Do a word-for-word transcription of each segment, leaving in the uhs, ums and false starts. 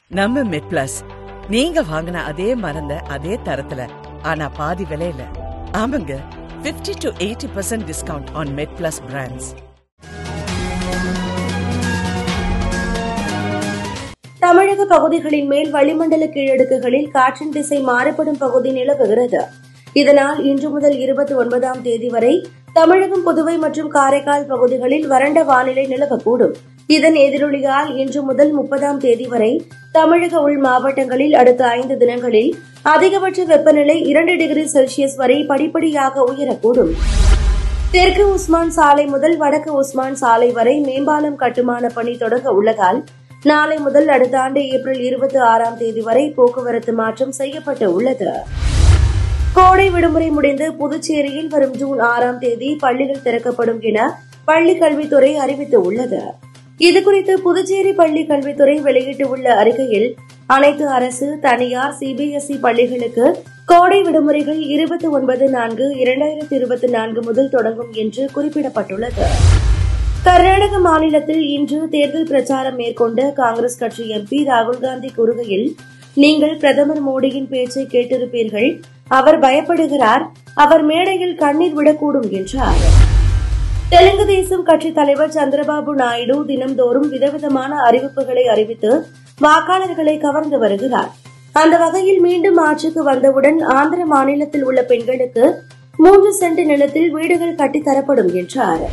நம்ம மெட் பிளஸ் நீங்க வாங்கின அதே மருந்த அதே தரத்துல ஆனா பாதி விலையில. ஆமாங்க, fifty to eighty percent discount on Med Plus brands. தமிழக பகுதிகளின் மேல் வளிமண்டல கீழடுக்குகளில் காற்றின் திசை மாறுபடும் பகுதி நிலவுகிறது. இதனால் இன்று முதல் இருபத்தி ஒன்பதாம் தேதி வரை தமிழகம், புதுவை மற்றும் காரைக்கால் பகுதிகளில் வறண்ட வானிலை நிலவக்கூடும். இதன் எதிரொலியால் இன்று முதல் முப்பதாம் தேதி வரை தமிழக உள் மாவட்டங்களில் அடுத்த ஐந்து தினங்களில் அதிகபட்ச வெப்பநிலை இரண்டு டிகிரி செல்சியஸ் வரை படிப்படியாக உயரக்கூடும். தெற்கு உஸ்மான் சாலை முதல் வடக்கு உஸ்மான் சாலை வரை மேம்பாலம் கட்டுமான பணி தொடங்க உள்ளதால் நாளை முதல் அடுத்த ஆண்டு ஏப்ரல் இருபத்தி ஆறாம் தேதி வரை போக்குவரத்து மாற்றம் செய்யப்பட்டு உள்ளது. கோடை விடுமுறை முடிந்து புதுச்சேரியில் வரும் ஜூன் ஆறாம் தேதி பள்ளிகள் திறக்கப்படும் என பள்ளிக் கல்வித்துறை அறிவித்துள்ளது. இதுகுறித்து புதுச்சேரி பள்ளிக் கல்வித்துறை வெளியிட்டுள்ள அறிக்கையில் அனைத்து அரசு, தனியார், சிபிஎஸ்இ பள்ளிகளுக்கு கோடை விடுமுறைகள் இருபத்தி ஒன்பது நான்கு இரண்டாயிரத்தி இருபத்தி நான்கு முதல் தொடங்கும் என்று குறிப்பிடப்பட்டுள்ளது. கர்நாடக மாநிலத்தில் இன்று தேர்தல் பிரச்சாரம் மேற்கொண்ட காங்கிரஸ் கட்சி எம்பி ராகுல்காந்தி கூறுகையில், நீங்கள் பிரதமர் மோடியின் பேச்சை கேட்டிருப்பீர்கள். அவர் பயப்படுகிறார். அவர் மேடையில் கண்ணீர் விடக்கூடும் என்றார். தெலுங்கு தேசம் கட்சித் தலைவர் சந்திரபாபு நாயுடு தினம்தோறும் விதவிதமான அறிவிப்புகளை அறிவித்து வாக்காளர்களை கவர்ந்து வருகிறார். அந்த வகையில் மீண்டும் ஆட்சிக்கு வந்தவுடன் ஆந்திர மாநிலத்தில் உள்ள பெண்களுக்கு மூன்று சென்ட் நிலத்தில் வீடுகள் கட்டித்தரப்படும் என்றார்.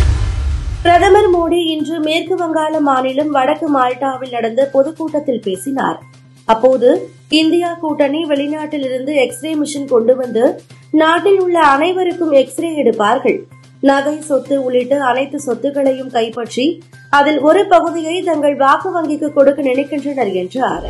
பிரதமர் மோடி இன்று மேற்கு வங்காள மாநிலம் வடக்கு மால்டாவில் நடந்த பொதுக்கூட்டத்தில் பேசினார். அப்போது இந்தியா கூட்டணி வெளிநாட்டிலிருந்து எக்ஸ்ரே மிஷின் கொண்டு வந்து நாட்டில் உள்ள அனைவருக்கும் எக்ஸ்ரே எடுப்பார்கள். நகை, சொத்து உள்ளிட்ட அனைத்து சொத்துக்களையும் கைப்பற்றி அதில் ஒரு பகுதியை தங்கள் வாக்கு வங்கிக்கு கொடுக்க நினைக்கின்றனர் என்றார்.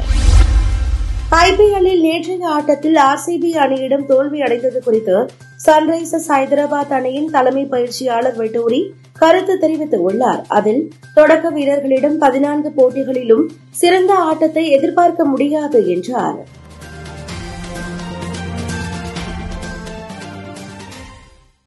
ஐபிஎல்லில் நேற்றைய ஆட்டத்தில் ஆர்சிபி அணியிடம் தோல்வி அடைந்தது குறித்து சன்ரைசர்ஸ் ஹைதராபாத் அணியின் தலைமை பயிற்சியாளர் வெட்டூரி கருத்து தெரிவித்துள்ளார். அதில் தொடக்க வீரர்களிடம் பதினான்கு போட்டிகளிலும் சிறந்த ஆட்டத்தை எதிர்பார்க்க முடியாது என்றார்.